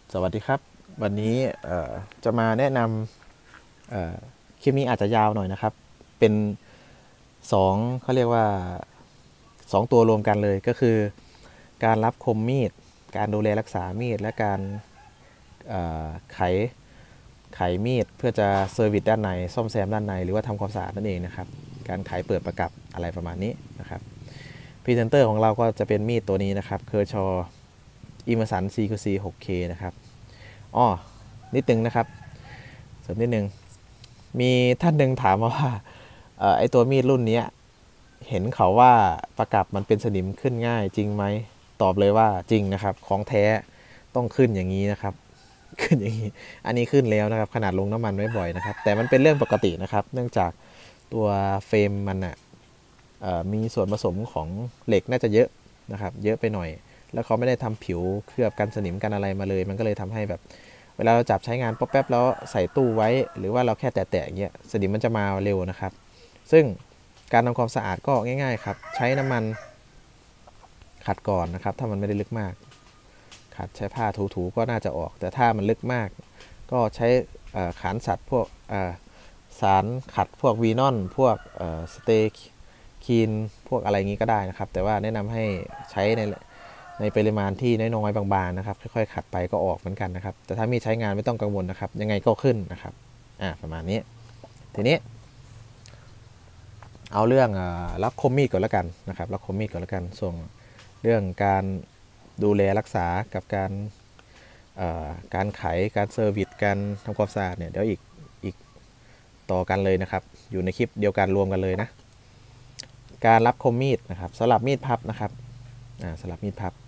สวัสดีครับวันนี้จะมาแนะนำคลิปนี้อาจจะยาวหน่อยนะครับเป็นเขาเรียกว่า2 ตัวรวมกันเลยก็คือการรับคมมีดการดูแลรักษามีดและการไขมีดเพื่อจะเซอร์วิสด้านในซ่อมแซมด้านในหรือว่าทำความสะอาดนั่นเองนะครับการไขเปิดประกับอะไรประมาณนี้นะครับพรีเซนเตอร์ของเราก็จะเป็นมีดตัวนี้นะครับเคอร์ชออิมสัน CQC 6K นะครับอ้อนิดนึงนะครับเสริมนิดนึงมีท่านหนึ่งถามมาว่าไอตัวมีดรุ่นนี้เห็นเขาว่าประกับมันเป็นสนิมขึ้นง่ายจริงไหมตอบเลยว่าจริงนะครับของแท้ต้องขึ้นอย่างนี้นะครับขึ้นอย่างนี้อันนี้ขึ้นแล้วนะครับขนาดลงน้ำมันไม่บ่อยนะครับแต่มันเป็นเรื่องปกตินะครับเนื่องจากตัวเฟรมมันมีส่วนผสมของเหล็กน่าจะเยอะนะครับเยอะไปหน่อยแล้วเขาไม่ได้ทำผิวเคลือบกันสนิมกันอะไรมาเลยมันก็เลยทำให้แบบเวลาเราจับใช้งานป๊อปแป๊บแล้วใส่ตู้ไว้หรือว่าเราแค่แตะๆอย่างเงี้ยสนิมมันจะมาเร็วนะครับซึ่งการทำความสะอาดก็ง่ายๆครับใช้น้ำมันขัดก่อนนะครับถ้ามันไม่ได้ลึกมากขัดใช้ผ้าถูๆก็น่าจะออกแต่ถ้ามันลึกมากก็ใช้ขานสัตว์พวกสารขัดพวกวีนอนพวกสเตคีนพวกอะไรงี้ก็ได้นะครับแต่ว่าแนะนำให้ใช้ในปริมาณที่น้อยๆบางๆนะครับค่อยๆขัดไปก็ออกเหมือนกันนะครับแต่ถ้ามีใช้งานไม่ต้องกังวลนะครับยังไงก็ขึ้นนะครับประมาณนี้ทีนี้เอาเรื่องรับคมมีดก่อนแล้วกันนะครับรับคมมีดก่อนแล้วกันส่วนเรื่องการดูแลรักษากับการไขการเซอร์วิสการทำความสะอาดเนี่ยเดี๋ยวอีกต่อกันเลยนะครับอยู่ในคลิปเดียวกันรวมกันเลยนะการรับคมมีดนะครับสำหรับมีดพับนะครับสำหรับมีดพับ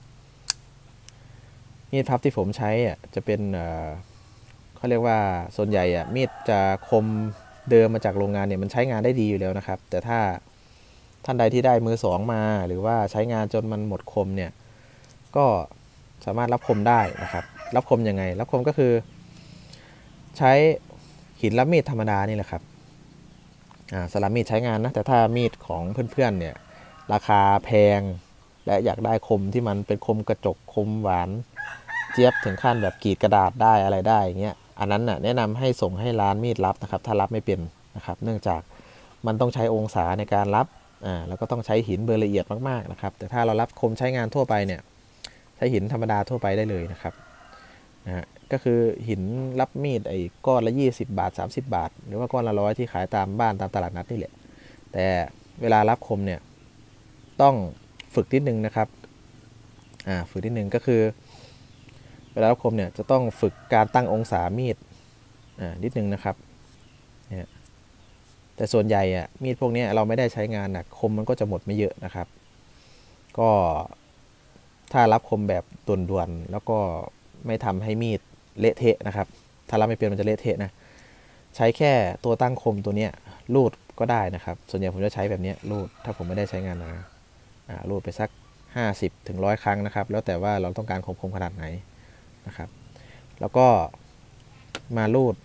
ที่ผมใช้จะเป็นเขาเรียกว่าส่วนใหญ่มีดจะคมเดิมมาจากโรงงานเนี่ยมันใช้งานได้ดีอยู่แล้วนะครับแต่ถ้าท่านใดที่ได้มือสองมาหรือว่าใช้งานจนมันหมดคมเนี่ยก็สามารถรับคมได้นะครับรับคมยังไงรับคมก็คือใช้หินรับมีดธรรมดานี่แหละครับสำหรับมีดใช้งานนะแต่ถ้ามีดของเพื่อนๆเนี่ยราคาแพงและอยากได้คมที่มันเป็นคมกระจกคมหวานเจี๊ยบถึงขั้นแบบกรีดกระดาษได้อะไรได้อย่างเงี้ยอันนั้นแนะนำให้ส่งให้ร้านมีดรับนะครับถ้ารับไม่เป็นนะครับเนื่องจากมันต้องใช้องศาในการรับแล้วก็ต้องใช้หินเบอร์ละเอียดมากๆนะครับแต่ถ้าเรารับคมใช้งานทั่วไปเนี่ยใช้หินธรรมดาทั่วไปได้เลยนะครับก็คือหินรับมีดไอ้ก้อนละ20 บาท30 บาทหรือว่าก้อนละ100ที่ขายตามบ้านตามตลาดนัดนี่แหละแต่เวลารับคมเนี่ยต้องฝึกนิดนึงนะครับฝึกนิดนึงก็คือเวลารับคมเนี่ยจะต้องฝึกการตั้งองศามีดนิดนึงนะครับแต่ส่วนใหญ่มีดพวกนี้เราไม่ได้ใช้งานคมมันก็จะหมดไม่เยอะนะครับก็ถ้ารับคมแบบด่วนๆแล้วก็ไม่ทำให้มีดเละเทะนะครับถ้ารับไม่เป็นมันจะเละเทะนะใช้แค่ตัวตั้งคมตัวนี้รูดก็ได้นะครับส่วนใหญ่ผมจะใช้แบบนี้รูดถ้าผมไม่ได้ใช้งานนะรูดไปสัก50 ถึง 100 ครั้งนะครับแล้วแต่ว่าเราต้องการคมขนาดไหนนะครับแล้วก็มารูด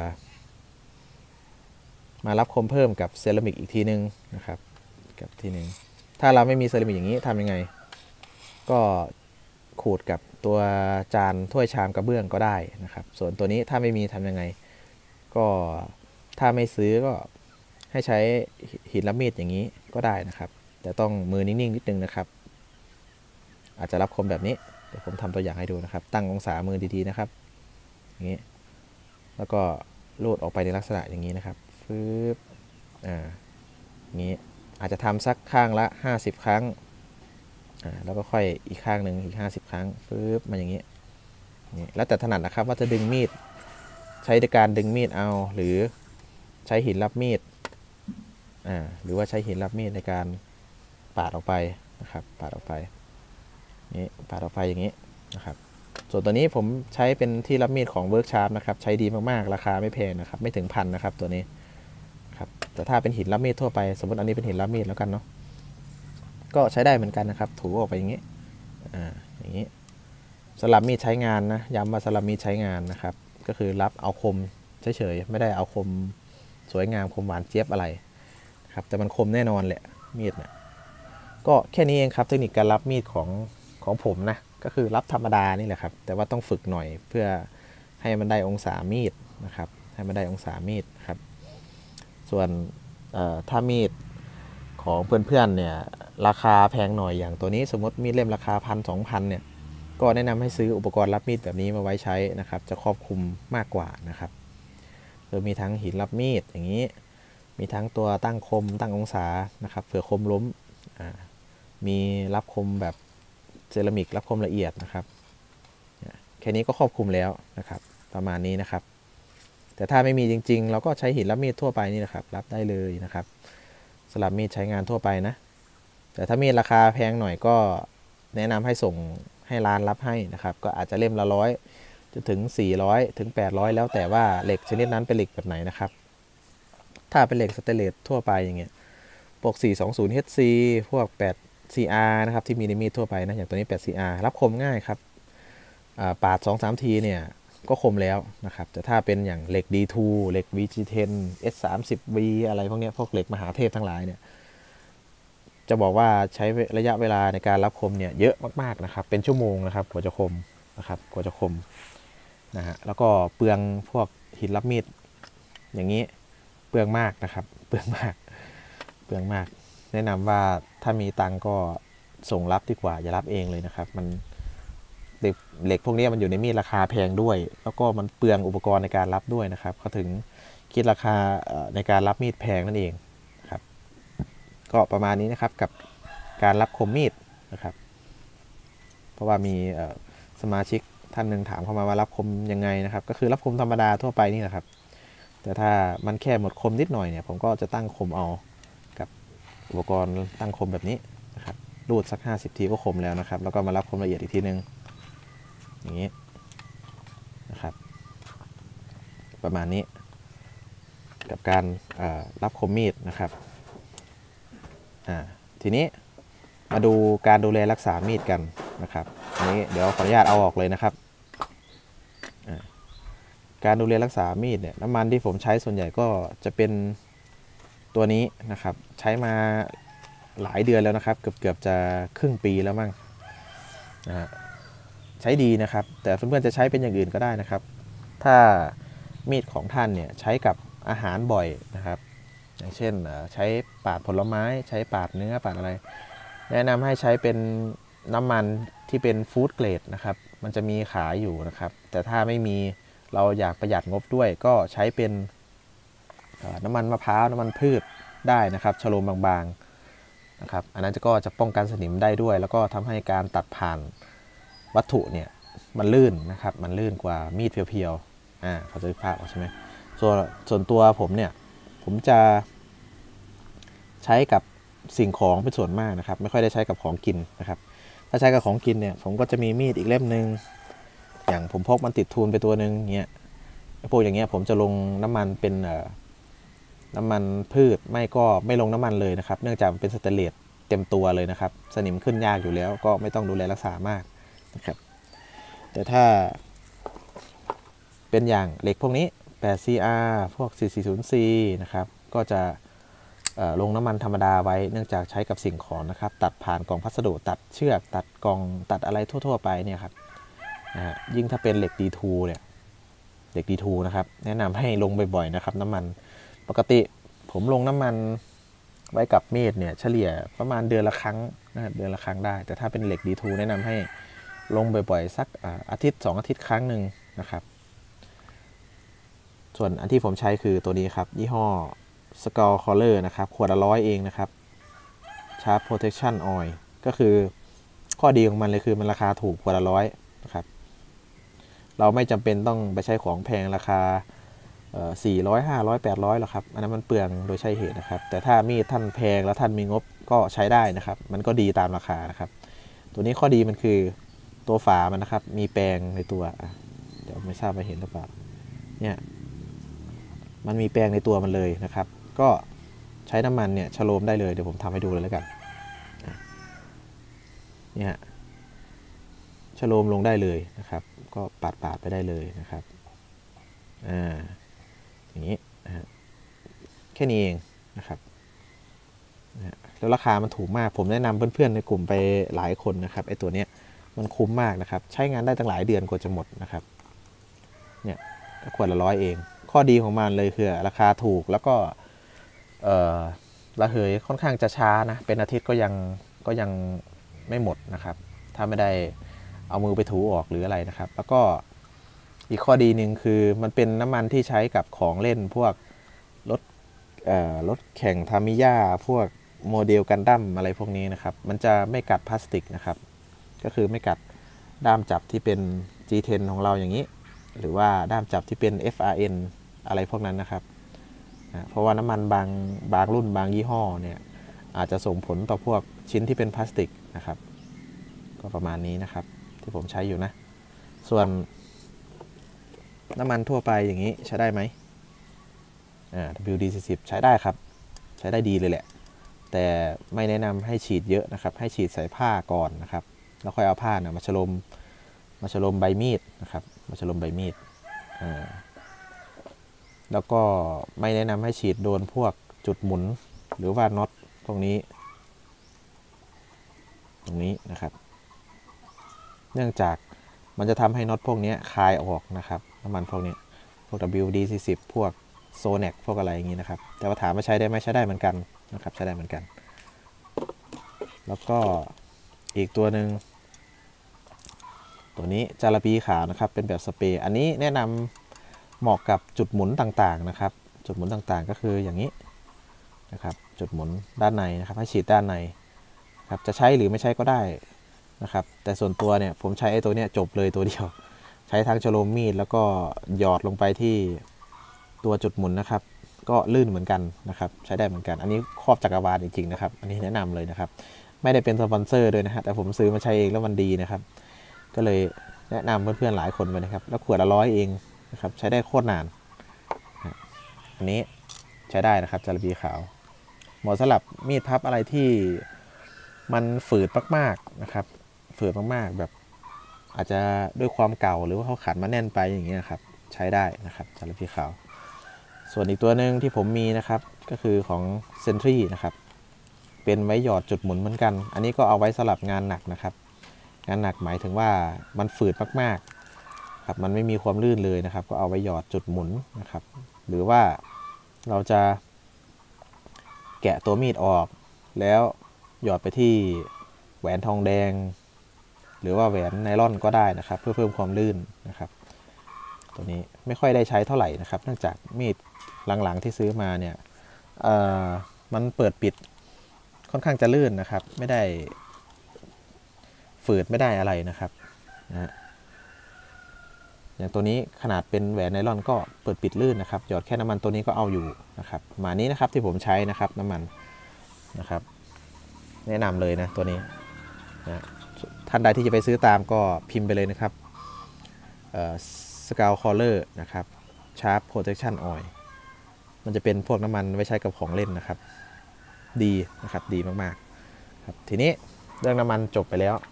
มารับคมเพิ่มกับเซรามิกอีกทีนึงนะครับกับทีนึงถ้าเราไม่มีเซรามิกอย่างนี้ทำยังไงก็ขูดกับตัวจานถ้วยชามกระเบื้องก็ได้นะครับส่วนตัวนี้ถ้าไม่มีทำยังไงก็ถ้าไม่ซื้อก็ให้ใช้หินรับมีดอย่างนี้ก็ได้นะครับแต่ต้องมือนิ่งๆนิดนึงนะครับอาจจะรับคมแบบนี้เดี๋ยวผมทำตัวอย่างให้ดูนะครับตั้งองศามือดีๆนะครับอย่างนี้แล้วก็ลูดออกไปในลักษณะอย่างนี้นะครับฟืบอย่างนี้อาจจะทำสักข้างละ50 ครั้งแล้วก็ค่อยอีกข้างหนึ่งอีก50 ครั้งฟืบมาอย่างนี้นี่แล้วแต่ถนัดนะครับว่าจะดึงมีดใช้ในการดึงมีดเอาหรือใช้หินรับมีดหรือว่าใช้หินรับมีดในการปาดออกไปนะครับปาดออกไปนี่ปาดออกไปอย่างนี้นะครับส่วนตัวนี้ผมใช้เป็นที่รับมีดของเวิร์กชาร์ปนะครับใช้ดีมากๆราคาไม่แพงนะครับไม่ถึง1,000นะครับตัวนี้ครับแต่ถ้าเป็นหินรับมีดทั่วไปสมมติอันนี้เป็นหินรับมีดแล้วกันเนาะก็ใช้ได้เหมือนกันนะครับถูออกไปอย่างนี้อย่างนี้สลับมีดใช้งานนะย้ำว่าสลับมีดใช้งานนะครับก็คือรับเอาคมเฉยๆไม่ได้เอาคมสวยงามคมหวานเจี๊ยบอะไรครับแต่มันคมแน่นอนแหละมีดนะก็แค่นี้เองครับเทคนิคการรับมีดของผมนะก็คือรับธรรมดานี่แหละครับแต่ว่าต้องฝึกหน่อยเพื่อให้มันได้องศามีดนะครับให้มันได้องศามีดครับส่วนถ้ามีดของเพื่อนๆเนี่ยราคาแพงหน่อยอย่างตัวนี้สมมติมีดเล่มราคา1,000-2,000เนี่ยก็แนะนำให้ซื้ออุปกรณ์รับมีดแบบนี้มาไว้ใช้นะครับจะครอบคลุมมากกว่านะครับคือมีทั้งหินรับมีดอย่างนี้มีทั้งตัวตั้งคมตั้งองศานะครับเผื่อคมล้มมีรับคมแบบเซรามิกรับคมละเอียดนะครับแค่นี้ก็ครอบคลุมแล้วนะครับประมาณนี้นะครับแต่ถ้าไม่มีจริงๆเราก็ใช้หินรับมีดทั่วไปนี่นะครับรับได้เลยนะครับสำหรับมีดใช้งานทั่วไปนะแต่ถ้ามีดราคาแพงหน่อยก็แนะนำให้ส่งให้ร้านรับให้นะครับก็อาจจะเล่มละ100จะถึง400ถึง800แล้วแต่ว่าเหล็กชนิดนั้นเป็นเหล็กแบบไหนนะครับถ้าเป็นเหล็กสเตนเลสทั่วไปอย่างเงี้ยพวก 420HC พวก 8CR นะครับที่มีในมีดทั่วไปนะอย่างตัวนี้ 8CR รับคมง่ายครับปาด 2-3 ทีเนี่ยก็คมแล้วนะครับแต่ถ้าเป็นอย่างเหล็ก D2 เหล็ก VG10 S30V อะไรพวกนี้พวกเหล็กมหาเทพทั้งหลายเนี่ยจะบอกว่าใช้ระยะเวลาในการรับคมเนี่ยเยอะมากๆนะครับเป็นชั่วโมงนะครับกว่าจะคมนะครับกว่าจะคมนะฮะแล้วก็เปลืองพวกหินรับมีดอย่างนี้เปลืองมากนะครับเปลืองมากแนะนำว่าถ้ามีตังก็ส่งรับดีกว่าอย่ารับเองเลยนะครับมันเหล็กพวกนี้มันอยู่ในมีดราคาแพงด้วยแล้วก็มันเปลืองอุปกรณ์ในการรับด้วยนะครับเขาถึงคิดราคาในการรับมีดแพงนั่นเองครับก็ประมาณนี้นะครับกับการรับคมมีดนะครับเพราะว่ามีสมาชิกท่านหนึ่งถามเข้ามาว่ารับคมยังไงนะครับก็คือรับคมธรรมดาทั่วไปนี่แหละครับแต่ถ้ามันแค่หมดคมนิดหน่อยเนี่ยผมก็จะตั้งคมเอากับอุปกรณ์ตั้งคมแบบนี้นะครับรูดสัก50ทีก็คมแล้วนะครับแล้วก็มารับคมละเอียดอีกทีนึงอย่างนี้นะครับประมาณนี้กับการรับคมมีดนะครับทีนี้มาดูการดูแลรักษามีดกันนะครับอันนี้เดี๋ยวขออนุญาตเอาออกเลยนะครับการดูแลรักษามีดเนี่ยน้ำมันที่ผมใช้ส่วนใหญ่ก็จะเป็นตัวนี้นะครับใช้มาหลายเดือนแล้วนะครับเกือบจะครึ่งปีแล้วมั้งนะฮะใช้ดีนะครับแต่เพื่อนๆจะใช้เป็นอย่างอื่นก็ได้นะครับถ้ามีดของท่านเนี่ยใช้กับอาหารบ่อยนะครับอย่างเช่นใช้ปาดผลไม้ใช้ปาดเนื้อปาดอะไรแนะนำให้ใช้เป็นน้ำมันที่เป็นฟู้ดเกรดนะครับมันจะมีขายอยู่นะครับแต่ถ้าไม่มีเราอยากประหยัดงบด้วยก็ใช้เป็นน้ำมันมะพร้าวน้ำมันพืชได้นะครับชโลมบางๆนะครับอันนั้นก็จะป้องกันสนิมได้ด้วยแล้วก็ทำให้การตัดผ่านวัตถุเนี่ยมันลื่นนะครับมันลื่นกว่ามีดเพียวๆเขาจะภาพใช่ไหมส่วนตัวผมเนี่ยผมจะใช้กับสิ่งของเป็นส่วนมากนะครับไม่ค่อยได้ใช้กับของกินนะครับถ้าใช้กับของกินเนี่ยผมก็จะมีมีดอีกเล่มนึงอย่างผมพกมันติดทูลไปตัวนึงเงี้ยพวกอย่างเงี้ยผมจะลงน้ำมันเป็นน้ำมันพืชไม่ลงน้ำมันเลยนะครับเนื่องจากมันเป็นสเตนเลสเต็มตัวเลยนะครับสนิมขึ้นยากอยู่แล้วก็ไม่ต้องดูแลรักษามากนะครับแต่ถ้าเป็นอย่างเหล็กพวกนี้ 8CR พวก 440C นะครับก็จะลงน้ำมันธรรมดาไว้เนื่องจากใช้กับสิ่งของนะครับตัดผ่านกล่องพัสดุตัดเชือกตัดกล่องตัดอะไรทั่วๆไปเนี่ยครับยิ่งถ้าเป็นเหล็ก D2 เนี่ยเหล็ก D2 นะครับแนะนำให้ลงบ่อยๆนะครับน้ำมันปกติผมลงน้ำมันไว้กับมีดเนี่ยเฉลี่ยประมาณเดือนละครั้งนะครับเดือนละครั้งได้แต่ถ้าเป็นเหล็ก D2 แนะนำให้ลงบ่อยๆสักอาทิตย์2อาทิตย์ครั้งหนึ่งนะครับส่วนอันที่ผมใช้คือตัวนี้ครับยี่ห้อ Skull Collar นะครับขวดละ100เองนะครับ Sharp Protection Oil ก็คือข้อดีของมันเลยคือมันราคาถูกขวดละ100นะครับเราไม่จำเป็นต้องไปใช้ของแพงราคา400 500 800หรอกครับอันนั้นมันเปลืองโดยใช่เหตุนะครับแต่ถ้ามีดท่านแพงแล้วท่านมีงบก็ใช้ได้นะครับมันก็ดีตามราคานะครับตัวนี้ข้อดีมันคือตัวฝามันนะครับมีแปรงในตัวเดี๋ยวไม่ทราบไปเห็นหรือเปล่าเนี่ยมันมีแปรงในตัวมันเลยนะครับก็ใช้น้ำมันเนี่ยชโลมได้เลยเดี๋ยวผมทำให้ดูเลยแล้วกันเนี่ยชโลมลงได้เลยนะครับก็ปาดไปได้เลยนะครับอย่างนี้แค่นี้เองนะครับแล้วราคามันถูกมากผมแนะนำเพื่อนๆในกลุ่มไปหลายคนนะครับไอ้ตัวเนี้ยมันคุ้มมากนะครับใช้งานได้ตั้งหลายเดือนกว่าจะหมดนะครับเนี่ยขวดละ100เองข้อดีของมันเลยคือราคาถูกแล้วก็ระเหยค่อนข้างจะช้านะเป็นอาทิตย์ก็ยังไม่หมดนะครับถ้าไม่ได้เอามือไปถูออกหรืออะไรนะครับแล้วก็อีกข้อดีหนึ่งคือมันเป็นน้ำมันที่ใช้กับของเล่นพวกรถแข่งทามิยาพวกโมเดลกันดั้มอะไรพวกนี้นะครับมันจะไม่กัดพลาสติกนะครับก็คือไม่กัดด้ามจับที่เป็น G10 ของเราอย่างนี้หรือว่าด้ามจับที่เป็น FRN อะไรพวกนั้นนะครับเพราะว่าน้ำมันบางรุ่นบางยี่ห้อเนี่ยอาจจะส่งผลต่อพวกชิ้นที่เป็นพลาสติกนะครับก็ประมาณนี้นะครับที่ผมใช้อยู่นะส่วนน้ำมันทั่วไปอย่างนี้ใช้ได้ไหมWD-40 ใช้ได้ครับใช้ได้ดีเลยแหละแต่ไม่แนะนำให้ฉีดเยอะนะครับให้ฉีดใส่ผ้าก่อนนะครับแล้วค่อยเอาผ้านะมาฉลมใบมีดนะครับมาฉลมใบมีดแล้วก็ไม่แนะนำให้ฉีดโดนพวกจุดหมุนหรือว่าน็อตตรงนี้นะครับเนื่องจากมันจะทำให้น็อตพวกนี้คลายออกนะครับน้ำมันพวกนี้พวก WD-40 พวกโซแนกพวกอะไรอย่างนี้นะครับแต่ว่าถามว่าใช้ได้ไหมใช้ได้เหมือนกันนะครับใช้ได้เหมือนกันแล้วก็อีกตัวหนึ่งตัวนี้จาระบีขาวนะครับเป็นแบบสเปรย์อันนี้แนะนำเหมาะกับจุดหมุนต่างๆนะครับจุดหมุนต่างๆก็คืออย่างนี้นะครับจุดหมุนด้านในนะครับให้ฉีดด้านในครับจะใช้หรือไม่ใช้ก็ได้นะครับแต่ส่วนตัวเนี่ยผมใช้ไอ้ตัวเนี้ยจบเลยตัวเดียวใช้ทั้งฉลมมีดแล้วก็หยอดลงไปที่ตัวจุดหมุนนะครับก็ลื่นเหมือนกันนะครับใช้ได้เหมือนกันอันนี้ครอบจักรวาลจริงๆนะครับอันนี้แนะนำเลยนะครับไม่ได้เป็นสปอนเซอร์ด้วยนะฮะแต่ผมซื้อมาใช้เองแล้วมันดีนะครับก็เลยแนะนำเพื่อนๆหลายคนไปนะครับแล้วขวดละ100เองนะครับใช้ได้โคตรนานอันนี้ใช้ได้นะครับจาระบีขาวเหมาะสำหรับมีดพับอะไรที่มันฝืดมากๆนะครับฝืดมากๆแบบอาจจะด้วยความเก่าหรือว่าเขาขัดมาแน่นไปอย่างเงี้ยครับใช้ได้นะครับจาระบีขาวส่วนอีกตัวหนึ่งที่ผมมีนะครับก็คือของเซนทรีนะครับเป็นไว้หยอดจุดหมุนเหมือนกันอันนี้ก็เอาไว้สำหรับงานหนักนะครับงานหนักหมายถึงว่ามันฝืดมากๆครับมันไม่มีความลื่นเลยนะครับก็เอาไว้หยอดจุดหมุนนะครับหรือว่าเราจะแกะตัวมีดออกแล้วหยอดไปที่แหวนทองแดงหรือว่าแหวนไนลอนก็ได้นะครับเพื่อเพิ่มความลื่นนะครับตัวนี้ไม่ค่อยได้ใช้เท่าไหร่นะครับเนื่องจากมีดหลังๆที่ซื้อมาเนี่ยมันเปิดปิดค่อนข้างจะลื่นนะครับไม่ได้ฝืดไม่ได้อะไรนะครับนะอย่างตัวนี้ขนาดเป็นแหวนไนลอนก็เปิดปิดลื่นนะครับหยอดแค่น้ำมันตัวนี้ก็เอาอยู่นะครับประมาณนี้นะครับที่ผมใช้นะครับน้ำมันนะครับแนะนำเลยนะตัวนี้นะท่านใดที่จะไปซื้อตามก็พิมพ์ไปเลยนะครับสกาวคอลเลอร์นะครับชาร์ปโปรเทคชั่นออยล์มันจะเป็นพวกน้ำมันไว้ใช้กับของเล่นนะครับดีนะครับดีมากๆครับทีนี้เรื่องน้ำมันจบไปแล้ว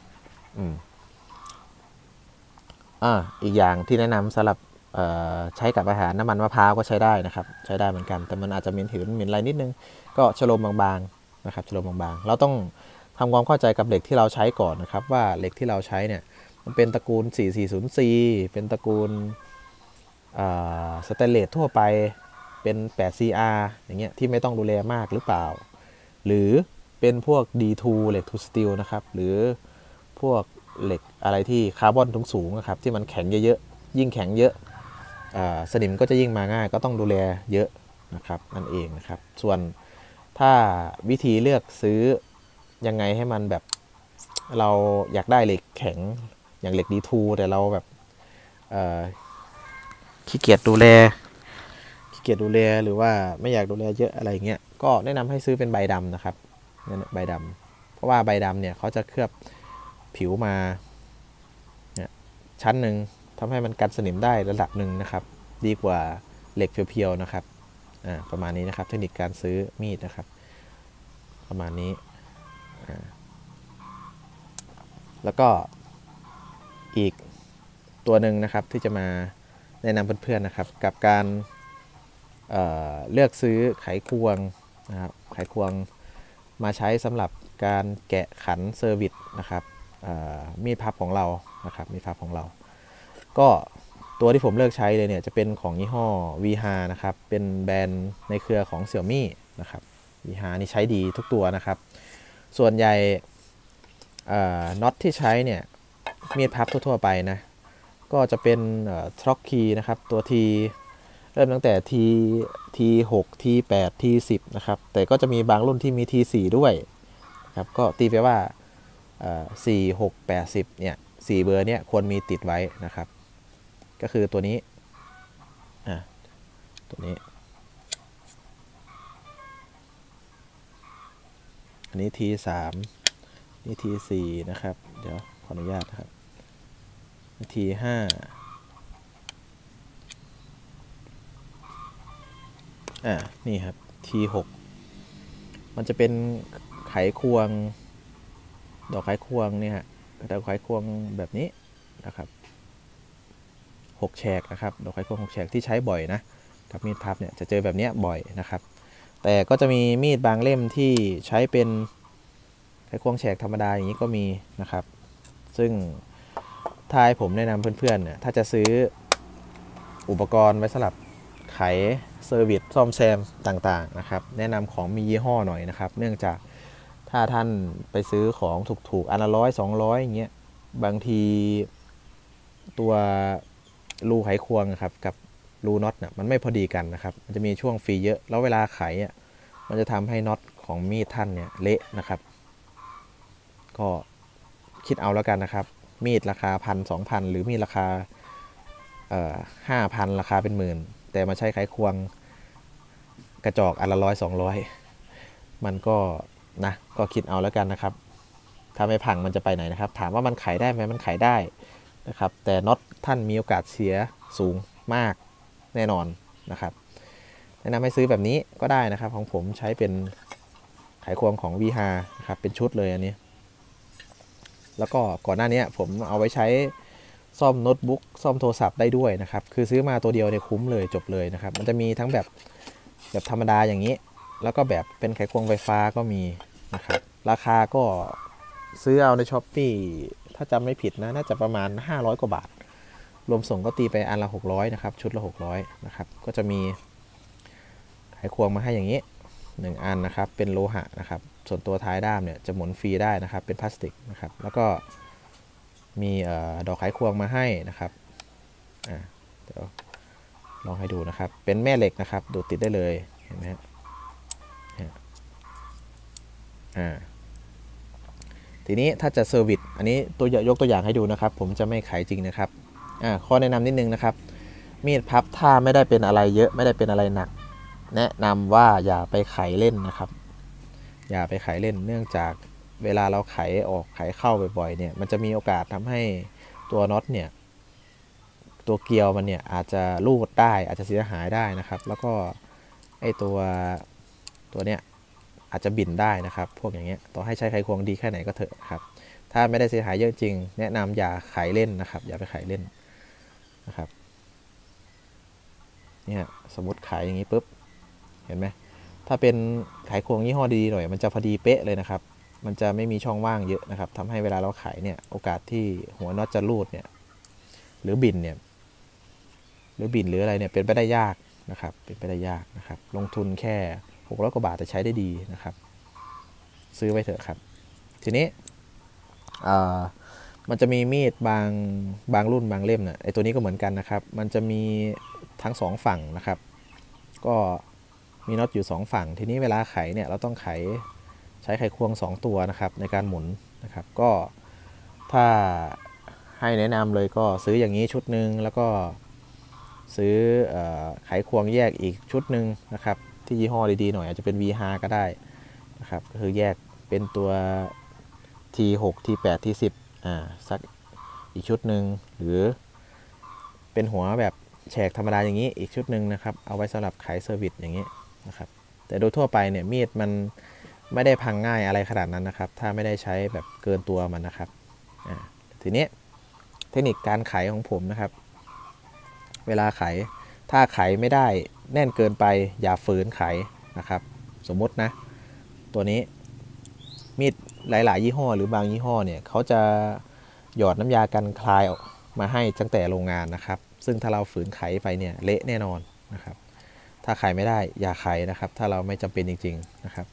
อีกอย่างที่แนะนำสำหรับใช้กับอาหารน้ำมันมะพร้าวก็ใช้ได้นะครับใช้ได้เหมือนกันแต่มันอาจจะเหม็นอะไรนิดนึงก็ฉลมบางๆนะครับฉลมบางๆเราต้องทำความเข้าใจกับเหล็กที่เราใช้ก่อนนะครับว่าเหล็กที่เราใช้เนี่ยมันเป็นตระกูล 440C เป็นตระกูลสแตนเลสทั่วไปเป็น 8CR อย่างเงี้ยที่ไม่ต้องดูแลมากหรือเปล่าหรือเป็นพวก D2 เหล็ก 2 steel นะครับหรือพวกเหล็กอะไรที่คาร์บอนสูงนะครับที่มันแข็งเยอะๆยิ่งแข็งเยอะสนิมก็จะยิ่งมาง่ายก็ต้องดูแลเยอะนะครับนั่นเองนะครับส่วนถ้าวิธีเลือกซื้อยังไงให้มันแบบเราอยากได้เหล็กแข็งอย่างเหล็ก D2 แต่เราแบบขี้เกียจดูแลหรือว่าไม่อยากดูแลเยอะอะไรเงี้ยก็แนะนำให้ซื้อเป็นใบดำนะครับใบดำเพราะว่าใบดำเนี่ยเขาจะเคลือบผิวมาชั้นหนึ่งทำให้มันกันสนิมได้ระดับหนึ่งนะครับดีกว่าเหล็กเพียวๆนะครับประมาณนี้นะครับเทคนิคการซื้อมีดนะครับประมาณนี้แล้วก็อีกตัวหนึ่งนะครับที่จะมาแนะนำเพื่อนๆนะครับกับการเลือกซื้อไขควงนะครับไขควงมาใช้สำหรับการแกะขันเซอร์วิสนะครับมีดพับของเรานะครับมีดพับของเราก็ตัวที่ผมเลือกใช้เลยเนี่ยจะเป็นของยี่ห้อ VH นะครับเป็นแบรนด์ในเครือของ Xiaomi นะครับ VH นี่ใช้ดีทุกตัวนะครับส่วนใหญ่น็อตที่ใช้เนี่ยมีดพับทั่วๆไปนะก็จะเป็นทร็อกคีนะครับตัว T เริ่มตั้งแต่ T6 T8 T10 นะครับแต่ก็จะมีบางรุ่นที่มี T4 ด้วยครับก็ตีไปว่า4 6 8 10เนี่ย4เบอร์เนี่ยควรมีติดไว้นะครับก็คือตัวนี้ตัวนี้อันนี้ T3 นี่ T4 นะครับเดี๋ยวขออนุญาตนะครับ T5 นี่ครับ T6 มันจะเป็นไขควงดอกไขควงเนี่ยดอกไขควงแบบนี้นะครับ6แฉกนะครับดอกไขควง6แฉกที่ใช้บ่อยนะกับมีดพับเนี่ยจะเจอแบบนี้บ่อยนะครับแต่ก็จะมีมีดบางเล่มที่ใช้เป็นไขควงแฉกธรรมดาอย่างนี้ก็มีนะครับซึ่งถ้าให้ผมแนะนำเพื่อนๆเนี่ยถ้าจะซื้ออุปกรณ์ไว้สำหรับไขเซอร์วิสซ่อมแซมต่างๆนะครับแนะนำของมียี่ห้อหน่อยนะครับเนื่องจากถ้าท่านไปซื้อของถูกๆอันละ100-200อย่างเงี้ยบางทีตัวรูไขควงครับกับรูน็อตเนี่ยมันไม่พอดีกันนะครับมันจะมีช่วงฟรีเยอะแล้วเวลาไขมันจะทำให้น็อตของมีดท่านเนี่ยเละนะครับก็คิดเอาแล้วกันนะครับมีดราคา1,000-2,000หรือมีดราคา5,000ราคาเป็นหมื่นแต่มาใช้ไขควงกระจอกอันละ100-200มันก็นะก็คิดเอาแล้วกันนะครับถ้าไม่พังมันจะไปไหนนะครับถามว่ามันขายได้ไหมมันขายได้นะครับแต่น็อตท่านมีโอกาสเสียสูงมากแน่นอนนะครับแนะนำให้ซื้อแบบนี้ก็ได้นะครับของผมใช้เป็นไขควงของ VH นะครับเป็นชุดเลยอันนี้แล้วก็ก่อนหน้านี้ผมเอาไว้ใช้ซ่อมโน้ตบุ๊กซ่อมโทรศัพท์ได้ด้วยนะครับคือซื้อมาตัวเดียวเนี่ยคุ้มเลยจบเลยนะครับมันจะมีทั้งแบบธรรมดาอย่างนี้แล้วก็แบบเป็นไขควงไฟฟ้าก็มีนะครับราคาก็ซื้อเอาใน Shopee ถ้าจำไม่ผิดนะน่าจะประมาณ500 กว่าบาทรวมส่งก็ตีไปอันละ600นะครับชุดละ600นะครับก็จะมีไขควงมาให้อย่างนี้1อันนะครับเป็นโลหะนะครับส่วนตัวท้ายด้ามเนี่ยจะหมุนฟรีได้นะครับเป็นพลาสติกนะครับแล้วก็มีดอกไขควงมาให้นะครับเดี๋ยวลองให้ดูนะครับเป็นแม่เหล็กนะครับดูดติดได้เลยเห็นไหมฮะทีนี้ถ้าจะเซอร์วิสอันนี้ยกตัวอย่างให้ดูนะครับผมจะไม่ขายจริงนะครับข้อแนะนำนิดนึงนะครับมีดพับถ้าไม่ได้เป็นอะไรเยอะไม่ได้เป็นอะไรหนักแนะนำว่าอย่าไปไขเล่นนะครับอย่าไปไขเล่นเนื่องจากเวลาเราไขออกไขเข้าบ่อยๆเนี่ยมันจะมีโอกาสทำให้ตัวน็อตเนี่ยตัวเกลียวมันเนี่ยอาจจะรูดได้อาจจะเสียหายได้นะครับแล้วก็ไอตัวเนี้ยอาจจะบิ่นได้นะครับพวกอย่างเงี้ยต่อให้ใช้ไขควงดีแค่ไหนก็เถอะครับถ้าไม่ได้เสียหายเยอะจริงแนะนำอย่าไขเล่นนะครับอย่าไปไขเล่นนะครับเนี่ยสมมติไขอย่างนี้ปุ๊บเห็นไหมถ้าเป็นไขควงยี่ห้อดีหน่อยมันจะพอดีเป๊ะเลยนะครับมันจะไม่มีช่องว่างเยอะนะครับทำให้เวลาเราไขเนี่ยโอกาสที่หัวน็อตจะรูดเนี่ยหรือบิ่นเนี่ยหรืออะไรเนี่ยเป็นไปได้ยากนะครับเป็นไปได้ยากนะครับลงทุนแค่600 กว่าบาทจะใช้ได้ดีนะครับซื้อไว้เถอะครับทีนี้มันจะมีมีดบางรุ่นบางเล่มเนี่ยไอตัวนี้ก็เหมือนกันนะครับมันจะมีทั้ง2ฝั่งนะครับก็มีน็อตอยู่2ฝั่งทีนี้เวลาไขเนี่ยเราต้องใช้ไขควง2ตัวนะครับในการหมุนนะครับก็ถ้าให้แนะนำเลยก็ซื้ออย่างนี้ชุดหนึ่งแล้วก็ซื้อไขควงแยกอีกชุดหนึ่งนะครับที่ยี่ห้อดีๆหน่อยอาจจะเป็น VH ก็ได้นะครับก็คือแยกเป็นตัว T6 T8 T10 สักอีกชุดหนึ่งหรือเป็นหัวแบบแฉกธรรมดาอย่างนี้อีกชุดหนึ่งนะครับเอาไว้สำหรับไขเซอร์วิสอย่างนี้นะครับแต่โดยทั่วไปเนี่ยมีดมันไม่ได้พังง่ายอะไรขนาดนั้นนะครับถ้าไม่ได้ใช้แบบเกินตัวมันนะครับทีนี้เทคนิคการไขของผมนะครับเวลาไขถ้าไขไม่ได้แน่นเกินไปอย่าฝืนไขนะครับสมมตินะตัวนี้มีดหลายๆยี่ห้อหรือบางยี่ห้อเนี่ยเขาจะหยอดน้ำยากันคลายออกมาให้ตั้งแต่โรงงานนะครับซึ่งถ้าเราฝืนไขไปเนี่ยเละแน่นอนนะครับถ้าไขไม่ได้อย่าไขนะครับถ้าเราไม่จำเป็นจริงๆนะครับ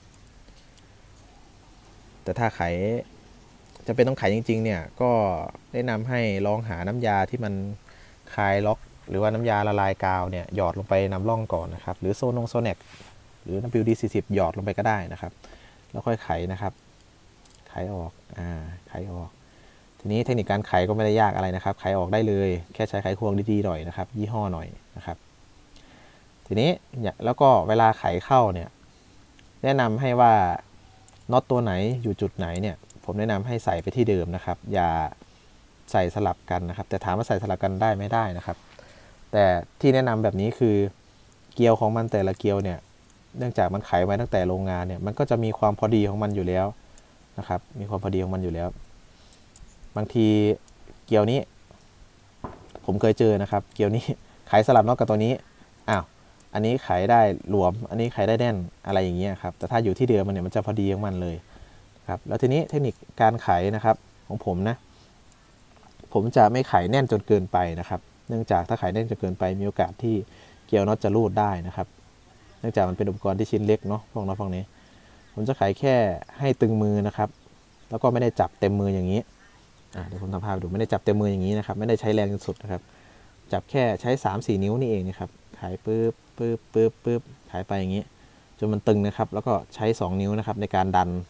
แต่ถ้าไขจะเป็นต้องไขจริงๆเนี่ยก็แนะนำให้ลองหาน้ำยาที่มันคลายล็อกหรือว่าน้ำยาละลายกาวเนี่ยหยอดลงไปนำร่องก่อนนะครับหรือโซแนกหรือ WD-40 หยอดลงไปก็ได้นะครับแล้วค่อยไขนะครับไขออกไขออกทีนี้เทคนิคการไขก็ไม่ได้ยากอะไรนะครับไขออกได้เลยแค่ใช้ไขควงดีๆหน่อยนะครับยี่ห้อหน่อยนะครับทีนี้แล้วก็เวลาไขเข้าเนี่ยแนะนำให้ว่าน็อตตัวไหนอยู่จุดไหนเนี่ยผมแนะนำให้ใส่ไปที่เดิมนะครับอย่าใส่สลับกันนะครับแต่ถามว่าใส่สลับกันได้ไม่ได้นะครับแต่ที่แนะนำแบบนี้คือเกลียวของมันแต่ละเกลียวเนี่ยเนื่องจากมันไขไว้ตั้งแต่โรงงานเนี่ยมันก็จะมีความพอดีของมันอยู่แล้วนะครับมีความพอดีของมันอยู่แล้วบางทีเกลียวนี้ผมเคยเจอนะครับเกลียวนี้ไขสลับน็อตกับตัวนี้อ้าวอันนี้ไขได้หลวมอันนี้ไขได้แน่นอะไรอย่างเงี้ยครับแต่ถ้าอยู่ที่เดิมมันเนี่ยมันจะพอดีของมันเลยครับแล้วทีนี้เทคนิคการไขนะครับของผมนะผมจะไม่ไขแน่นจนเกินไปนะครับเนื่องจากถ้าไขแน่นจนเกินไปมีโอกาสที่เกลียวน็อตจะรูดได้นะครับเนื่องจากมันเป็นอุปกรณ์ที่ชิ้นเล็กเนาะพวกน็อตพวกนี้ผมจะไขแค่ให้ตึงมือนะครับแล้วก็ไม่ได้จับเต็มมืออย่างนี้เดี๋ยวผมทำภาพดูไม่ได้จับเต็มมืออย่างนี้นะครับไม่ได้ใช้แรงจนสุดนะครับจับแค่ใช้ 3-4 นิ้วนี่เองนะครับไขปึ๊บไขไปอย่างนี้จนมันตึงนะครับแล้วก็ใช้2นิ้วนะครับในการดัน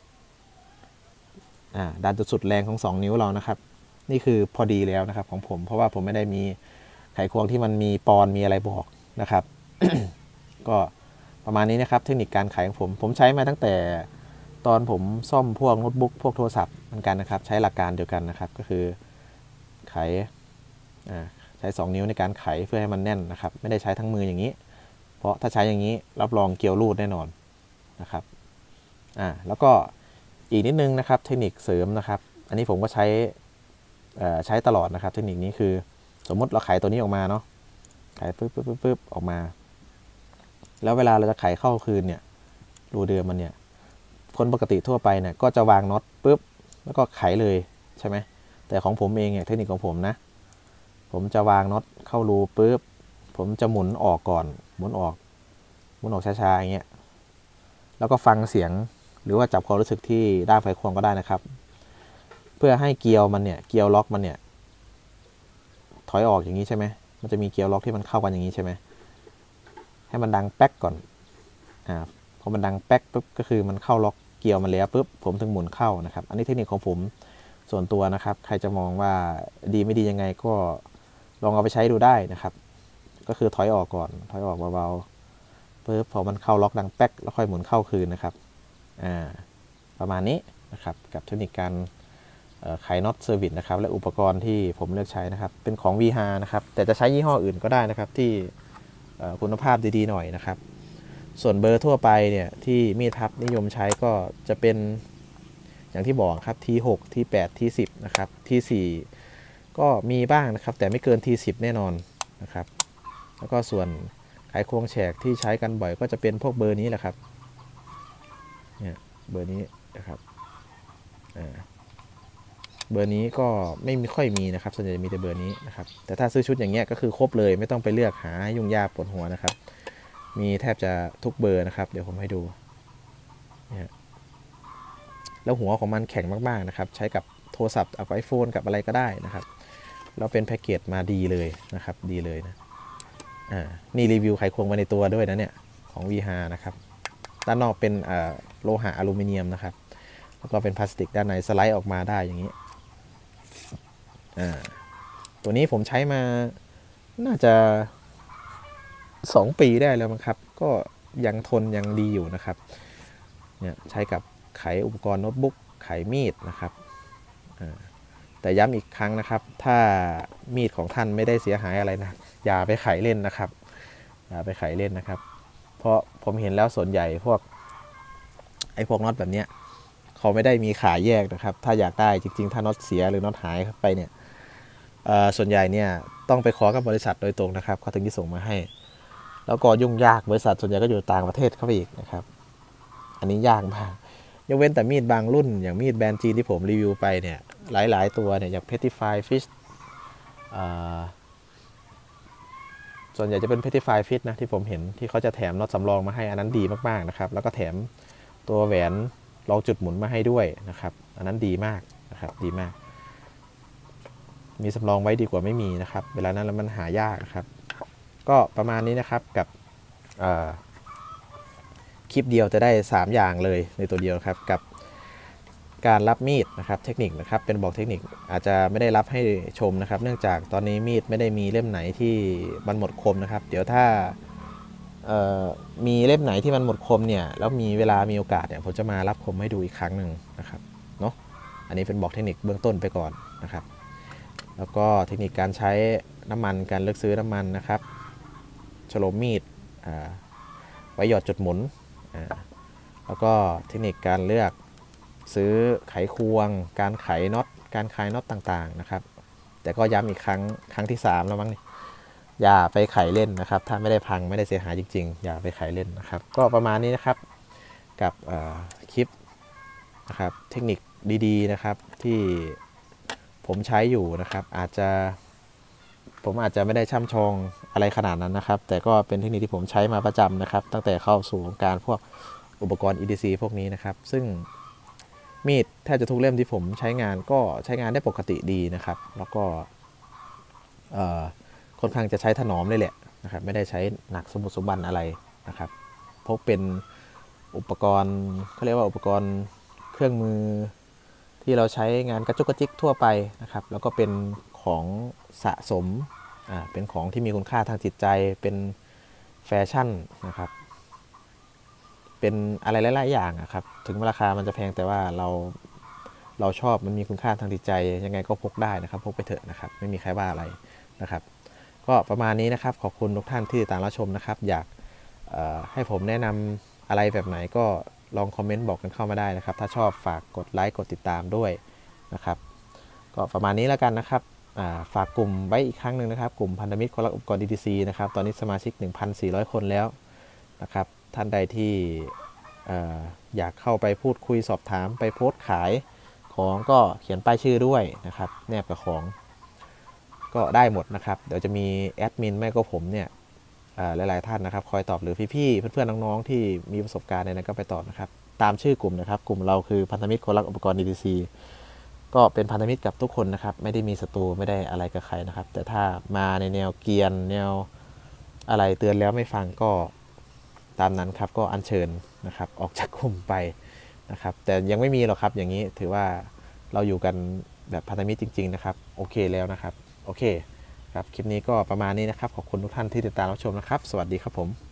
ดันจนสุดแรงของ2นิ้วเรานะครับนี่คือพอดีแล้วนะครับของผมเพราะว่าผมไม่ได้มีไขควงที่มันมีปอนมีอะไรบอกนะครับ ก็ประมาณนี้นะครับเทคนิคการไขของผมใช้มาตั้งแต่ตอนผมซ่อมพวกโน้ตบุ๊กพวกโทรศัพท์เหมือนกันนะครับใช้หลักการเดียวกันนะครับก็คือไขใช้2นิ้วในการไขเพื่อให้มันแน่นนะครับไม่ได้ใช้ทั้งมืออย่างนี้เพราะถ้าใช้อย่างนี้รับรองเกลียวรูดแน่นอนนะครับแล้วก็อีกนิดนึงนะครับเทคนิคเสริมนะครับอันนี้ผมก็ใช้ตลอดนะครับเทคนิคนี้คือสมมุติเราไขตัวนี้ออกมาเนาะไขปึ๊บออกมาแล้วเวลาเราจะไขเข้าคืนเนี่ยรูเดิมมันเนี่ยคนปกติทั่วไปเนี่ยก็จะวางน็อตปึ๊บแล้วก็ไขเลยใช่ไหมแต่ของผมเองเนี่ยเทคนิคของผมนะผมจะวางน็อตเข้ารูปึ๊บผมจะหมุนออกก่อนหมุนออกช้าๆอย่างเงี้ยแล้วก็ฟังเสียงหรือว่าจับความรู้สึกที่ด้ามไขควงก็ได้นะครับเพื่อให้เกลียวมันเนี่ยเกลียวล็อกมันเนี่ยถอยออกอย่างนี้ใช่ไหมมันจะมีเกลียวล็อกที่มันเข้ากันอย่างนี้ใช่ไหมให้มันดังแป๊กก่อนพอมันดังแป๊กปุ๊บก็คือมันเข้าล็อกเกลียวมันแล้วปุ๊บผมถึงหมุนเข้านะครับอันนี้เทคนิคของผมส่วนตัวนะครับใครจะมองว่าดีไม่ดียังไงก็ลองเอาไปใช้ดูได้นะครับก็คือถอยออกก่อนถอยออกเบาๆปุ๊บพอมันเข้าล็อกดังแป๊กแล้วค่อยหมุนเข้าคืนนะครับประมาณนี้นะครับกับเทคนิคการไขน็อตเซอร์วิสนะครับและอุปกรณ์ที่ผมเลือกใช้นะครับเป็นของ VHR นะครับแต่จะใช้ยี่ห้ออื่นก็ได้นะครับที่คุณภาพดีๆหน่อยนะครับส่วนเบอร์ทั่วไปเนี่ยที่มีดพับนิยมใช้ก็จะเป็นอย่างที่บอกครับ T6 T8 T10 นะครับ T4 ก็มีบ้างนะครับแต่ไม่เกิน T10 แน่นอนนะครับแล้วก็ส่วนไขควงแฉกที่ใช้กันบ่อยก็จะเป็นพวกเบอร์นี้แหละครับเนี่ยเบอร์นี้นะครับเบอร์นี้ก็ไม่ค่อยมีนะครับส่วนใหญ่มีแต่เบอร์นี้นะครับแต่ถ้าซื้อชุดอย่างเงี้ยก็คือครบเลยไม่ต้องไปเลือกหายุ่งยากปวดหัวนะครับมีแทบจะทุกเบอร์นะครับเดี๋ยวผมให้ดูเนี่ยแล้วหัวของมันแข็งมากๆนะครับใช้กับโทรศัพท์กับ iPhone กับอะไรก็ได้นะครับแล้วเป็นแพ็กเกจมาดีเลยนะครับดีเลยนะนี่รีวิวไขควงมาในตัวด้วยนะเนี่ยของ VHR นะครับด้านนอกเป็นโลหะอลูมิเนียมนะครับแล้วก็เป็นพลาสติกด้านในสไลด์ออกมาได้อย่างนี้ตัวนี้ผมใช้มาน่าจะ2 ปีได้แล้วมั้งครับก็ยังทนยังดีอยู่นะครับเนี่ยใช้กับไขอุปกรณ์โน้ตบุ๊กไขมีดนะครับแต่ย้ำอีกครั้งนะครับถ้ามีดของท่านไม่ได้เสียหายอะไรนะอย่าไปไขเล่นนะครับอย่าไปไขเล่นนะครับเพราะผมเห็นแล้วส่วนใหญ่พวกน็อตแบบเนี้ยเขาไม่ได้มีขายแยกนะครับถ้าอยากได้จริงๆถ้าน็อตเสียหรือน็อตหายไปเนี่ยส่วนใหญ่เนี่ยต้องไปขอกับบริษัทโดยตรงนะครับเขาถึงจะส่งมาให้แล้วก็ยุ่งยากบริษัทส่วนใหญ่ก็อยู่ต่างประเทศเข้าไปอีกนะครับอันนี้ยากมากยกเว้นแต่มีดบางรุ่นอย่างมีดแบรนด์จีนที่ผมรีวิวไปเนี่ยหลายๆตัวเนี่ยอย่าง Petrify Fish ส่วนใหญ่จะเป็น Petrify Fish นะที่ผมเห็นที่เขาจะแถมน็อตสำรองมาให้อันนั้นดีมากๆนะครับแล้วก็แถมตัวแหวนรองจุดหมุนมาให้ด้วยนะครับอันนั้นดีมากนะครับดีมากมีสำรองไว้ดีกว่าไม่มีนะครับเวลานั้นแล้วมันหายากนะครับก็ประมาณนี้นะครับกับคลิปเดียวจะได้3อย่างเลยในตัวเดียวครับกับการรับมีดนะครับเทคนิคนะครับเป็นบอกเทคนิคอาจจะไม่ได้รับให้ชมนะครับเนื่องจากตอนนี้มีดไม่ได้มีเล่มไหนที่มันหมดคมนะครับเดี๋ยวถ้ามีเล่มไหนที่มันหมดคมเนี่ยแล้วมีเวลามีโอกาสเนี่ยผมจะมารับคมให้ดูอีกครั้งหนึ่งนะครับเนาะอันนี้เป็นบอกเทคนิคเบื้องต้นไปก่อนนะครับแล้วก็เทคนิคการใช้น้ำมันการเลือกซื้อน้ำมันนะครับฉลมมีดไว้หยอดจุดหมุนแล้วก็เทคนิคการเลือกซื้อไขควงการไขน็อตการคลายน็อตต่างๆนะครับแต่ก็ย้ำอีกครั้งที่3แล้วมั้งนี่อย่าไปไขเล่นนะครับถ้าไม่ได้พังไม่ได้เสียหายจริงๆอย่าไปไขเล่นนะครับก็ประมาณนี้นะครับกับคลิปนะครับเทคนิคดีๆนะครับที่ผมใช้อยู่นะครับผมอาจจะไม่ได้ช่ำชองอะไรขนาดนั้นนะครับแต่ก็เป็นเทคนิคที่ผมใช้มาประจำนะครับตั้งแต่เข้าสู่วงการพวกอุปกรณ์ EDC พวกนี้นะครับซึ่งมีดแทบจะทุกเล่มที่ผมใช้งานก็ใช้งานได้ปกติดีนะครับแล้วก็ค่อนข้างจะใช้ถนอมเลยแหละนะครับไม่ได้ใช้หนักสมบุกสมบันอะไรนะครับพกเป็นอุปกรณ์เขาเรียกว่าอุปกรณ์เครื่องมือที่เราใช้งานกระจุกกระจิกทั่วไปนะครับแล้วก็เป็นของสะสมเป็นของที่มีคุณค่าทางจิตใจเป็นแฟชั่นนะครับเป็นอะไรหลายๆอย่างครับถึงราคามันจะแพงแต่ว่าเราชอบมันมีคุณค่าทางจิตใจยังไงก็พกได้นะครับพกไปเถอะนะครับไม่มีใครว่าอะไรนะครับก็ประมาณนี้นะครับขอบคุณทุกท่านที่ติดตามรับชมนะครับอยากให้ผมแนะนำอะไรแบบไหนก็ลองคอมเมนต์บอกกันเข้ามาได้นะครับถ้าชอบฝากกดไลค์กดติดตามด้วยนะครับก็ประมาณนี้แล้วกันนะครับฝากกลุ่มไว้อีกครั้งหนึ่งนะครับกลุ่มพันธมิตรคนรักอุปกรณ์ DTC นะครับตอนนี้สมาชิก 1,400 คนแล้วนะครับท่านใดที่อยากเข้าไปพูดคุยสอบถามไปโพสต์ขายของก็เขียนป้ายชื่อด้วยนะครับแนบกับของก็ได้หมดนะครับเดี๋ยวจะมีแอดมินแม่ก็ผมเนี่ยหลายๆท่านนะครับคอยตอบหรือพี่ๆเพื่อนๆน้องๆที่มีประสบการณ์ในนั้นก็ไปตอบนะครับตามชื่อกลุ่มนะครับกลุ่มเราคือพันธมิตรคนรักอุปกรณ์ DTC ก็เป็นพันธมิตรกับทุกคนนะครับไม่ได้มีศัตรูไม่ได้อะไรกับใครนะครับแต่ถ้ามาในแนวเกียนแนวอะไรเตือนแล้วไม่ฟังก็ตามนั้นครับก็อัญเชิญนะครับออกจากกลุ่มไปนะครับแต่ยังไม่มีหรอกครับอย่างนี้ถือว่าเราอยู่กันแบบพันธมิตรจริงๆนะครับโอเคแล้วนะครับโอเคครับคลิปนี้ก็ประมาณนี้นะครับขอบคุณทุกท่านที่ติดตามรับชมนะครับสวัสดีครับผม